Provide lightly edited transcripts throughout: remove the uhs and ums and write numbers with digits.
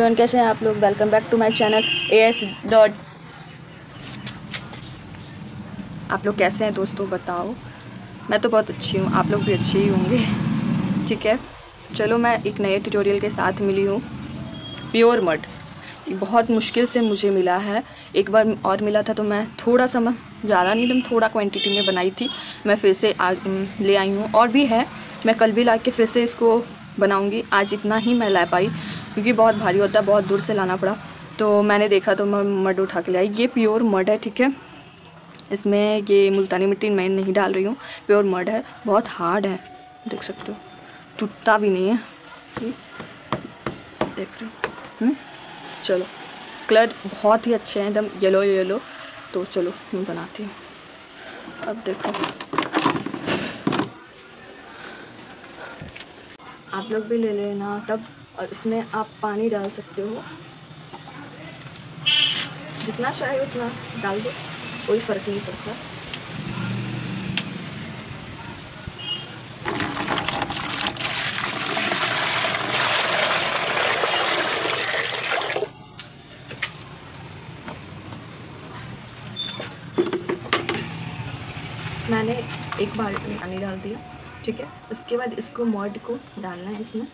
Everyone, कैसे हैं आप लोग। Welcome back to my channel AS dot. आप लोग कैसे हैं दोस्तों, बताओ। मैं तो बहुत अच्छी हूँ, आप लोग भी अच्छे ही होंगे। ठीक है, चलो मैं एक नए ट्यूटोरियल के साथ मिली हूँ। प्योर मड बहुत मुश्किल से मुझे मिला है। एक बार और मिला था तो मैं थोड़ा सा, मैं ज़्यादा नहीं, एकदम थोड़ा क्वांटिटी में बनाई थी। मैं फिर से ले आई हूँ, और भी है। मैं कल भी ला के फिर से इसको बनाऊंगी। आज इतना ही मैं ला पाई क्योंकि बहुत भारी होता है, बहुत दूर से लाना पड़ा। तो मैंने देखा तो मैं मड उठा के ले आई। ये प्योर मड है, ठीक है। इसमें ये मुल्तानी मिट्टी मैं नहीं डाल रही हूँ, प्योर मड है। बहुत हार्ड है, देख सकते हो, टूटता भी नहीं है। देख रहे हो। चलो, कलर बहुत ही अच्छे हैं, एकदम येलो येलो। तो चलो मैं बनाती हूँ। अब देखो, आप लोग भी ले लेना टब, और इसमें आप पानी डाल सकते हो, जितना चाहे उतना डाल दो, कोई फ़र्क नहीं पड़ता। मैंने एक बाल्टी में पानी डाल दिया, ठीक है। उसके बाद इसको मड को डालना है इसमें,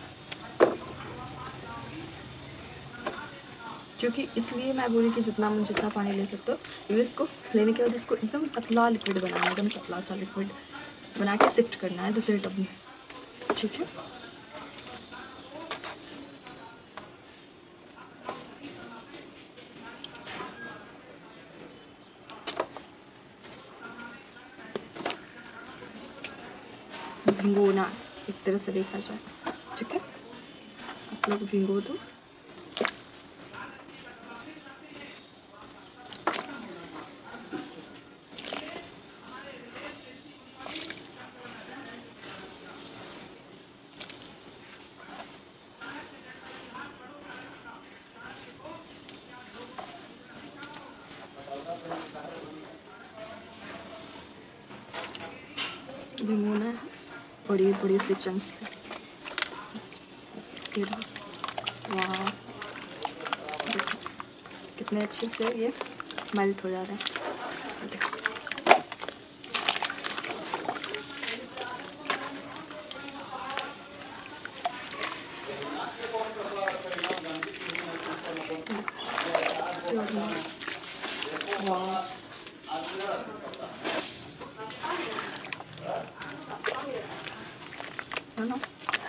क्योंकि इसलिए मैं बोली कि जितना पानी ले सकते हो, क्योंकि इसको लेने के बाद इसको एकदम पतला लिक्विड बनाना है, एकदम पतला सा लिक्विड बना के शिफ्ट करना है दूसरे टब में, ठीक है। भिगोना एक तरह से देखा जाए, ठीक है। आप लोग भिगो दो। भिगोना है बड़ी बड़ी सी चंक्स से। वाह, कितने अच्छे से ये मेल्ट हो जा रहे हैं। वाह, है ना।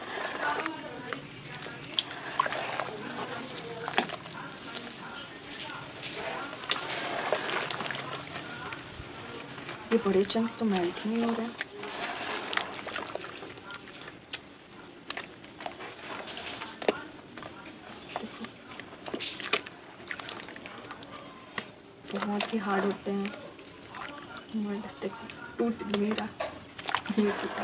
ये बड़े चंक्स तो मेल्ट ही नहीं हो रहे। बहुत ही हार्ड होते हैं मड। देखो, टूट नहीं रहा, ये टूटा।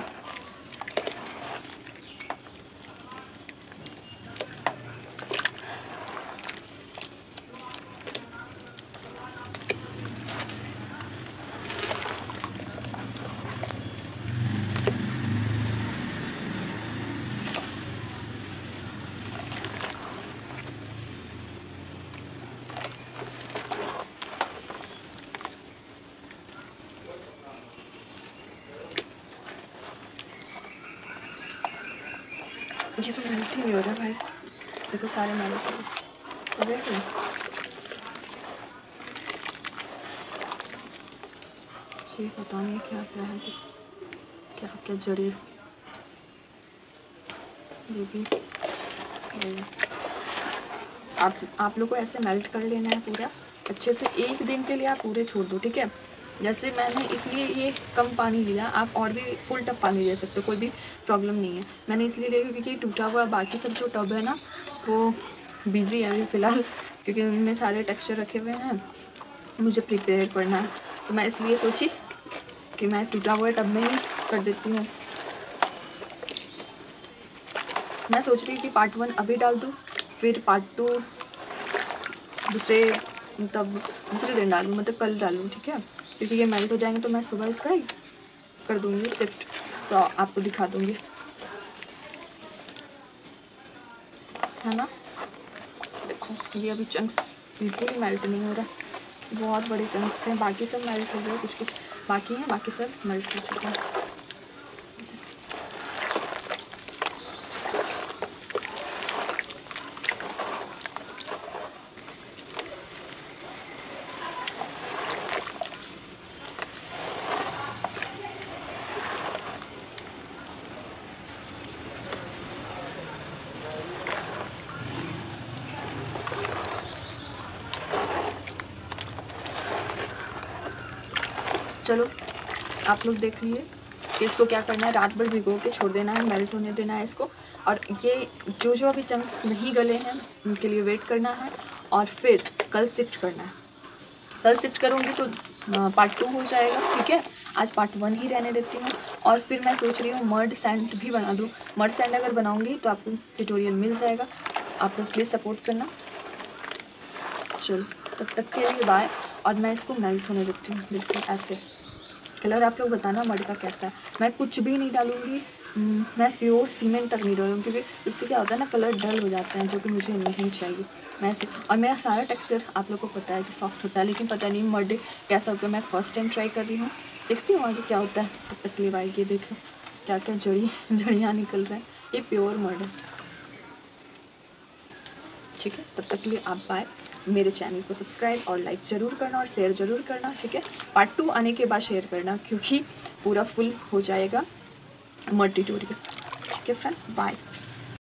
ये तो मेल्ट ही नहीं हो रहा भाई। देखो, सारे मेल्ट हो गए। ये पता नहीं क्या क्या है, क्या क्या जड़े। ये भी आप लोग को ऐसे मेल्ट कर लेना है पूरा अच्छे से। एक दिन के लिए आप पूरे छोड़ दो, ठीक है। जैसे मैंने इसलिए ये कम पानी लिया, आप और भी फुल टब पानी ले सकते हो, कोई भी प्रॉब्लम नहीं है। मैंने इसलिए लिया क्योंकि ये टूटा हुआ, बाकी सब जो टब है ना वो बिज़ी है अभी फ़िलहाल, क्योंकि उनमें सारे टेक्सचर रखे हुए हैं, मुझे प्रिपेयर करना है। तो मैं इसलिए सोची कि मैं टूटा हुआ टब में ही कर देती हूँ। मैं सोच रही कि पार्ट 1 अभी डाल दूँ, फिर पार्ट 2 दूसरे दिन डालूँ, मतलब कल डालूँ, ठीक है। क्योंकि ये मेल्ट हो जाएंगे तो मैं सुबह इसका ही कर दूँगी शिफ्ट, तो आपको दिखा दूँगी, है ना। देखो ये अभी चंक्स बिल्कुल ही मेल्ट नहीं हो रहा, बहुत बड़े चंक्स थे, बाकी सब मेल्ट हो गए, कुछ कुछ बाकी हैं, बाकी सब मेल्ट हो चुके हैं। चलो आप लोग देख लिए कि इसको क्या करना है, रात भर भिगो के छोड़ देना है, मेल्ट होने देना है इसको। और ये जो जो अभी चंक्स नहीं गले हैं उनके लिए वेट करना है और फिर कल शिफ्ट करना है। कल शिफ्ट करूँगी तो पार्ट 2 हो जाएगा, ठीक है। आज पार्ट 1 ही रहने देती हूँ। और फिर मैं सोच रही हूँ मर्ड सैंड भी बना दूँ। मर्ड सैंड अगर बनाऊँगी तो आपको ट्यूटोरियल मिल जाएगा, आप लोग प्लीज़ सपोर्ट करना। चलो तब तक के लिए बाय। और मैं इसको मेल्ट होने देती हूँ, बिल्कुल ऐसे। कलर आप लोग बताना मर्ड का कैसा है। मैं कुछ भी नहीं डालूँगी, मैं प्योर सीमेंट तक नहीं डालूँगी, क्योंकि इससे क्या होता है ना, कलर डल हो जाते हैं, जो कि मुझे नहीं चाहिए। मैं ऐसे, और मेरा सारा टेक्सचर आप लोग को पता है कि सॉफ्ट होता है, लेकिन पता नहीं मर्ड कैसा होता है। मैं फर्स्ट टाइम ट्राई कर रही हूँ, देखती हूँ आगे क्या होता है। तब तक के लिए बाय। ये देखो क्या क्या जड़ियाँ निकल रहे हैं, ये प्योर मर्ड है, ठीक है। तब तक के लिए आप बाय। मेरे चैनल को सब्सक्राइब और लाइक ज़रूर करना और शेयर ज़रूर करना, ठीक है। पार्ट 2 आने के बाद शेयर करना, क्योंकि पूरा फुल हो जाएगा मर्ड ट्यूटोरियल, ठीक है फ्रेंड। बाय।